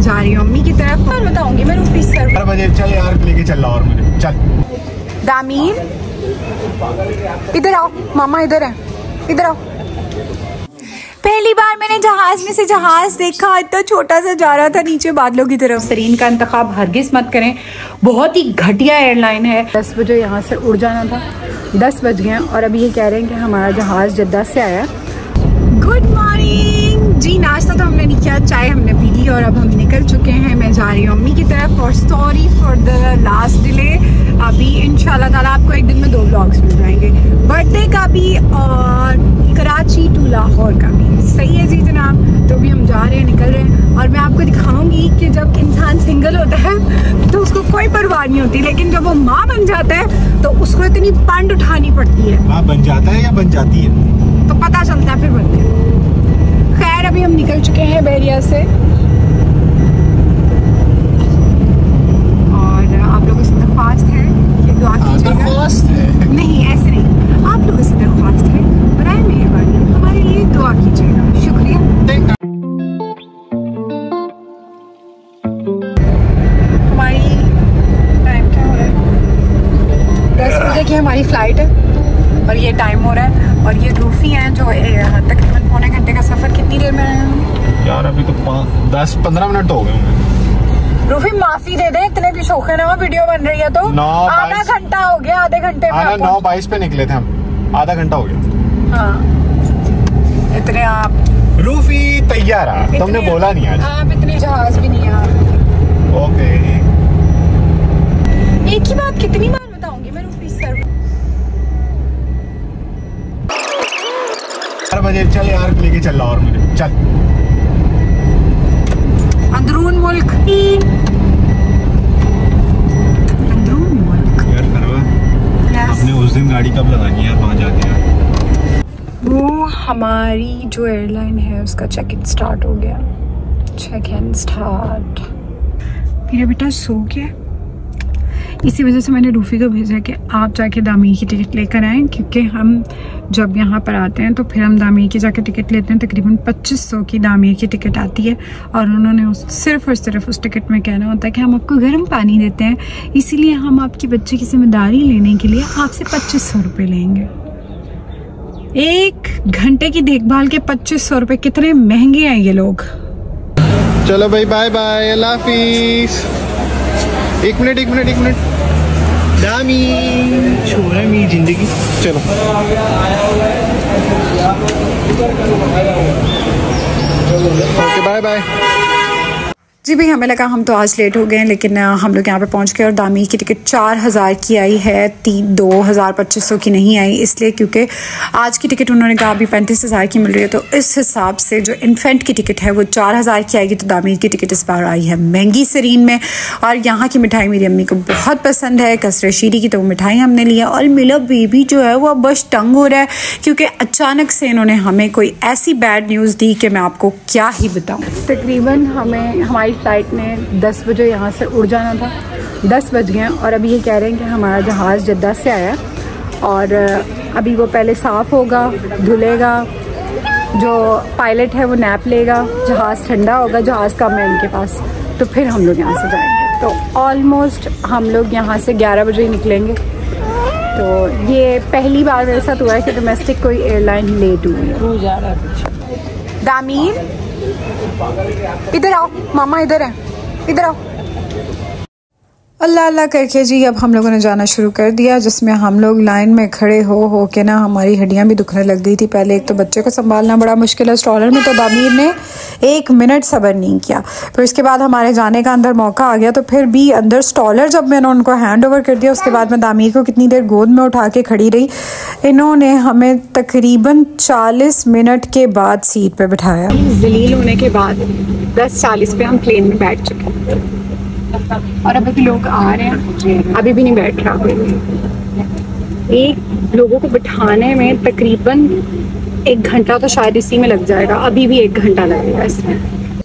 मैं जा रही हूँ अम्मी की तरफ और बताऊंगी मैं रूफी सर 4 बजे। चल यार लेके चल रहा और मुझे चल। दामीन इधर आओ, मामा इधर है, इधर आओ। पहली बार मैंने जहाज में से जहाज देखा, इतना छोटा सा जा रहा था नीचे बादलों की तरफ। सरीन का इंतखाब हरगिज मत करें, बहुत ही घटिया एयरलाइन है। 10 बजे यहाँ से उड़ जाना था, 10 बज गए और अभी ये कह रहे हैं कि हमारा जहाज जद्दा से आया। गुड मॉर्निंग जी, नाश्ता तो हमने नहीं किया, चाय हमने पी ली और अब हम निकल चुके हैं। मैं जा रही हूँ अम्मी की तरफ और sorry for the last delay. अभी इंशाल्लाह ताला आपको एक दिन में 2 व्लॉग्स मिल जाएंगे, बर्थडे का भी और कराची टू लाहौर का भी। सही है जी जनाब, तो भी हम जा रहे हैं, निकल रहे हैं और मैं आपको दिखाऊंगी कि जब इंसान सिंगल होता है तो उसको कोई परवाह नहीं होती, लेकिन जब वो माँ बन जाता है तो उसको इतनी पंड उठानी पड़ती है। माँ बन जाता है या बन जाती है तो पता चलता है फिर बनते हैं। खैर अभी हम निकल चुके हैं बैरिया से और आप लोगों से दरख्वास्त है कि दुआ कीजिएगा। नहीं ऐसे नहीं, आप लोगों से दरख्वास्त है बराए मेहरबानी हमारे लिए दुआ कीजिएगा, शुक्रिया। हमारी टाइम क्या हो रहा है? 10 बजे की हमारी फ्लाइट है और ये टाइम हो रहा है और ये रूफी हैं जो तकरीबन पौने घंटे का सफर कितनी देर में आए यार? अभी तो 10-15 मिनट तो हो गए होंगे। रूफी माफी दे दे, इतने भी शौक है ना, वीडियो बन रही है तो आधा घंटा हो गया, आधे घंटे में 9:22 पे निकले थे हम, आधा घंटा हो गया। हाँ इतने आप रूफी तैयार है, तुमने बोला नहीं आज आप इतने जहाज भी नहीं आ। ओके एक ही बात कितनी बार बताऊंगी मैं रूफी सर। 4 बजे चल यार लेके चल रहा और मुझे चल। अंदरून मुल्क, अंदरून मुल्क यार करवा अपने उस दिन गाड़ी कब लगानी है वहाँ जाके यार। वो हमारी जो एयरलाइन है उसका चेक इन स्टार्ट हो गया। Check in start. मेरा बेटा सो गया, इसी वजह से मैंने रूफी को भेजा कि आप जाके दामी की टिकट लेकर आएँ, क्योंकि हम जब यहाँ पर आते हैं तो फिर हम दामी की जाके टिकट लेते हैं। तकरीबन 2500 की दामी की टिकट आती है और उन्होंने सिर्फ और सिर्फ उस टिकट में कहना होता है कि हम आपको गर्म पानी देते हैं, इसीलिए हम आपकी बच्चे की जिम्मेदारी लेने के लिए आपसे 2500 रुपये लेंगे। 1 घंटे की देखभाल के 2500 रुपये, कितने महंगे हैं ये लोग। चलो भाई बाय बाय, अल्लाह हाफिज। एक मिनट दामी छोड़ है मेरी जिंदगी। चलो ओके बाय बाय। जी भाई हमें लगा हम तो आज लेट हो गए हैं, लेकिन हम लोग यहाँ पे पहुँच गए और दामी की टिकट 4000 की आई है, 2500 की नहीं आई, इसलिए क्योंकि आज की टिकट उन्होंने कहा अभी 35,000 की मिल रही है, तो इस हिसाब से जो इन्फेंट की टिकट है वो 4000 की आएगी। तो दामी की टिकट इस बार आई है महंगी सरीन में। और यहाँ की मिठाई मेरी अम्मी को बहुत पसंद है, कसरे शीरी की, तो वो मिठाई हमने लिया। और मेरा बेबी जो है वो बस तंग हो रहा है, क्योंकि अचानक से इन्होंने हमें कोई ऐसी बैड न्यूज़ दी कि मैं आपको क्या ही बताऊँ। तकरीबन हमारी फ्लाइट ने 10 बजे यहाँ से उड़ जाना था, 10 बज गए और अभी ये कह रहे हैं कि हमारा जहाज़ जद्दा से आया और अभी वो पहले साफ़ होगा, धुलेगा, जो पायलट है वो नैप लेगा, जहाज़ ठंडा होगा, जहाज़ कम है उनके पास, तो फिर हम लोग यहाँ से जाएंगे। तो ऑलमोस्ट हम लोग यहाँ से 11 बजे ही निकलेंगे। तो ये पहली बार मेरे साथ हुआ है कि डोमेस्टिक कोई एयरलाइन लेट हुई है। दामीन इधर आओ, मामा इधर है, इधर आओ। अल्लाह अल्लाह करके जी अब हम लोगों ने जाना शुरू कर दिया, जिसमें हम लोग लाइन में खड़े हो के ना हमारी हड्डियां भी दुखने लग गई थी। पहले एक तो बच्चे को संभालना बड़ा मुश्किल है स्ट्रॉलर में, तो दामीर ने 1 मिनट सब्र नहीं किया। फिर उसके बाद हमारे जाने का अंदर मौका आ गया, तो फिर भी अंदर स्ट्रॉलर जब मैंने उनको हैंड ओवर कर दिया, उसके बाद मैं दामीर को कितनी देर गोद में उठा के खड़ी रही। इन्होंने हमें तकरीबन 40 मिनट के बाद सीट पे बिठाया। जलील होने के बाद 10:40 पे हम प्लेन में बैठ चुके हैं और अभी भी लोग आ रहे हैं, अभी भी नहीं बैठ रहा कोई। एक लोगों को बिठाने में तकरीबन 1 घंटा तो शायद इसी में लग जाएगा, अभी भी 1 घंटा लगेगा इसमें।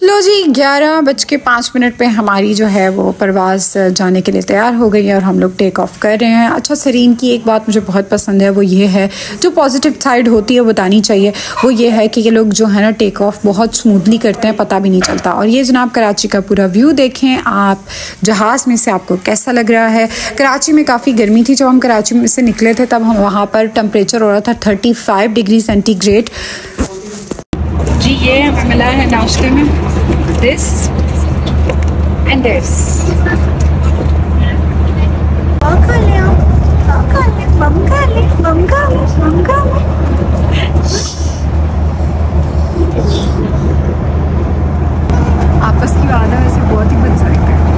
लो जी 11:05 पे हमारी जो है वो परवाज़ जाने के लिए तैयार हो गई है और हम लोग टेक ऑफ कर रहे हैं। अच्छा, सरीन की एक बात मुझे बहुत पसंद है, वो ये है, जो पॉजिटिव साइड होती है बतानी चाहिए, वो ये है कि ये लोग जो है ना टेक ऑफ बहुत स्मूथली करते हैं, पता भी नहीं चलता। और ये जनाब कराची का पूरा व्यू देखें आप जहाज़ में से, आपको कैसा लग रहा है। कराची में काफ़ी गर्मी थी, जब हम कराची में से निकले थे तब हम वहाँ पर टेम्परेचर हो रहा था 35 डिग्री सेंटीग्रेड। जी ये हमें मिला है नाश्ते में दिस एंड दिस। आपस की बात है, वैसे बहुत ही बन सकते हैं।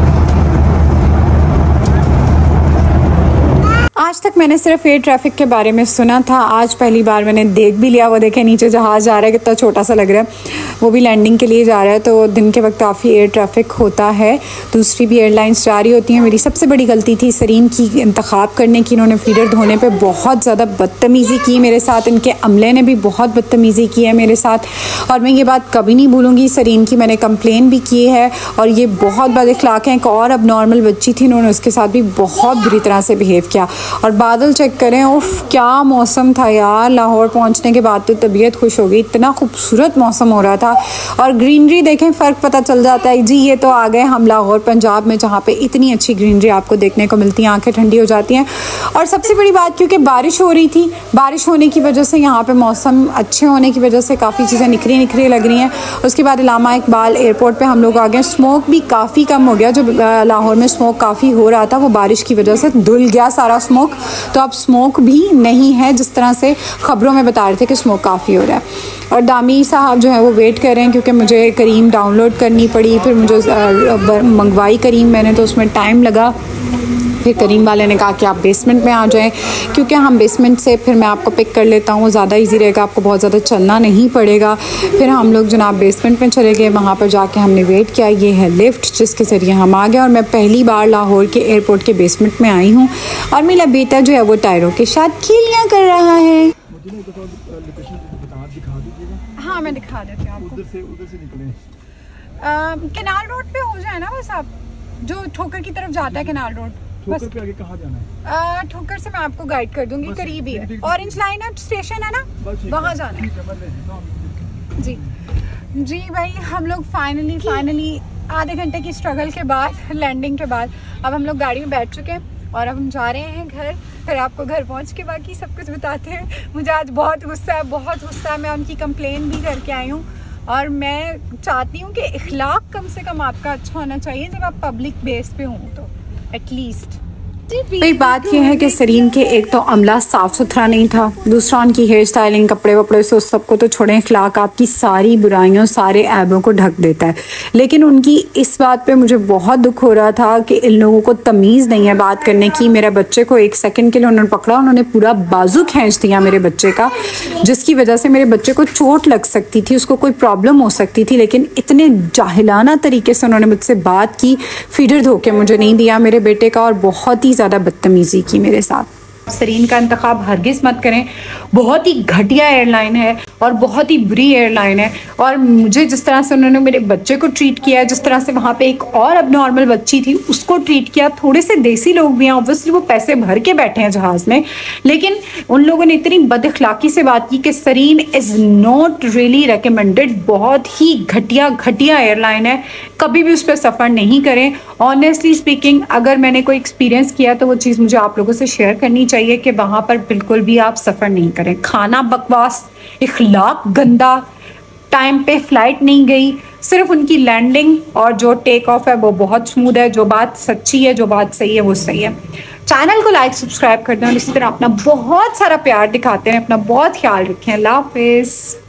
आज तक मैंने सिर्फ एयर ट्रैफिक के बारे में सुना था, आज पहली बार मैंने देख भी लिया। वो देखे नीचे जहाज़ जा रहा है, कितना छोटा सा लग रहा है, वो भी लैंडिंग के लिए जा रहा है। तो दिन के वक्त काफ़ी एयर ट्रैफिक होता है, दूसरी भी एयरलाइंस जा रही होती हैं। मेरी सबसे बड़ी गलती थी सरीन की इंतखाब करने की। इन्होंने फीडर धोने पे बहुत ज़्यादा बदतमीज़ी की मेरे साथ, इनके अमले ने भी बहुत बदतमीज़ी की है मेरे साथ, और मैं ये बात कभी नहीं भूलूँगी। सरीन की मैंने कंप्लेन भी की है, और ये बहुत बदअखलाक हैं। एक और अब नॉर्मल बच्ची थी, इन्होंने उसके साथ भी बहुत बुरी तरह से बिहेव किया। और बादल चेक करें, उफ क्या मौसम था यार। लाहौर पहुंचने के बाद तो तबीयत खुश हो गई, इतना खूबसूरत मौसम हो रहा था। और ग्रीनरी देखें, फ़र्क पता चल जाता है। जी ये तो आ गए हम लाहौर पंजाब में, जहाँ पे इतनी अच्छी ग्रीनरी आपको देखने को मिलती है, आंखें ठंडी हो जाती हैं। और सबसे बड़ी बात, क्योंकि बारिश हो रही थी, बारिश होने की वजह से यहाँ पे मौसम अच्छे होने की वजह से काफ़ी चीज़ें निखरी निखरी लग रही हैं। उसके बाद इलामा इकबाल एयरपोर्ट पर हम लोग आ गए। स्मोक भी काफ़ी कम हो गया, जो लाहौर में स्मोक काफ़ी हो रहा था वो बारिश की वजह से धुल गया सारा स्मोक। तो अब स्मोक भी नहीं है जिस तरह से ख़बरों में बता रहे थे कि स्मोक काफ़ी हो रहा है। और दामी साहब जो है वो वेट कर रहे हैं, क्योंकि मुझे करीम डाउनलोड करनी पड़ी, फिर मुझे मंगवाई करीम मैंने, तो उसमें टाइम लगा। फिर करीम वाले ने कहा कि आप बेसमेंट में आ जाएं, क्योंकि हम बेसमेंट से फिर मैं आपको पिक कर लेता हूँ, ज़्यादा इजी रहेगा, आपको बहुत ज़्यादा चलना नहीं पड़ेगा। फिर हम लोग जनाब बेसमेंट में चले गए, वहाँ पर जाके हमने वेट किया। ये है लिफ्ट जिसके ज़रिए हम आ गए, और मैं पहली बार लाहौर के एयरपोर्ट के बेसमेंट में आई हूँ। और मेरा बेटा जो है वो टायरों के साथ खेलियाँ कर रहा है। हाँ मैं दिखा देती हूँ आपको। उधर से निकले कैनाल रोड पे हो जाए ना बस, आप जो ठोकर की तरफ जाता है कैनाल रोड, ठोकर पे आगे कहाँ जाना है? ठोकर से मैं आपको गाइड कर दूंगी, करीब ही है। ऑरेंज लाइन स्टेशन है ना, वहाँ जाना है। जी जी भाई, हम लोग फाइनली आधे घंटे की स्ट्रगल के बाद, लैंडिंग के बाद, अब हम लोग गाड़ी में बैठ चुके हैं और अब हम जा रहे हैं घर। फिर आपको घर पहुंच के बाकी सब कुछ बताते हैं। मुझे आज बहुत गुस्सा है, मैं उनकी कंप्लेन भी करके आई हूँ। और मैं चाहती हूँ कि इखलाक कम से कम आपका अच्छा होना चाहिए जब आप पब्लिक बेस पे हों, तो एटलीस्ट। भाई बात यह है कि सरीन के एक तो अमला साफ़ सुथरा नहीं था, दूसरा उनकी हेयर स्टाइलिंग, कपड़े वपड़े से उस सबको तो छोड़ें, अखलाक आपकी सारी बुराइयों, सारे ऐबों को ढक देता है। लेकिन उनकी इस बात पे मुझे बहुत दुख हो रहा था कि इन लोगों को तमीज़ नहीं है बात करने की। मेरे बच्चे को एक सेकंड के लिए उन्होंने पकड़ा, उन्होंने पूरा बाजू खींच दिया मेरे बच्चे का, जिसकी वजह से मेरे बच्चे को चोट लग सकती थी, उसको कोई प्रॉब्लम हो सकती थी। लेकिन इतने जाहिलाना तरीके से उन्होंने मुझसे बात की, फीडर धो के मुझे नहीं दिया मेरे बेटे का, और बहुत ही ज़्यादा बदतमीजी की मेरे साथ। सरीन का इंतखाब हरगिज़ मत करें, बहुत ही घटिया एयरलाइन है और बहुत ही बुरी एयरलाइन है। और मुझे जिस तरह से उन्होंने मेरे बच्चे को ट्रीट किया, जिस तरह से वहाँ पे एक और अब नॉर्मल बच्ची थी उसको ट्रीट किया, थोड़े से देसी लोग भी हैं, ऑब्वियसली वो पैसे भर के बैठे हैं जहाज़ में, लेकिन उन लोगों ने इतनी बदअखलाकी से बात की कि सरीन इज़ नॉट रियली रिकमेंडेड। बहुत ही घटिया एयरलाइन है, कभी भी उस पर सफ़र नहीं करें। ऑनेस्टली स्पीकिंग, अगर मैंने कोई एक्सपीरियंस किया तो वो चीज़ मुझे आप लोगों से शेयर करनी चाहिए कि वहाँ पर बिल्कुल भी आप सफ़र नहीं करें। खाना बकवास, इखलाक गंदा, टाइम पे फ्लाइट नहीं गई, सिर्फ उनकी लैंडिंग और जो टेक ऑफ है वो बहुत स्मूथ है। जो बात सच्ची है, जो बात सही है वो सही है। चैनल को लाइक सब्सक्राइब कर दें और इसी तरह अपना बहुत सारा प्यार दिखाते हैं। अपना बहुत ख्याल रखें। अल्लाह हाफिज़।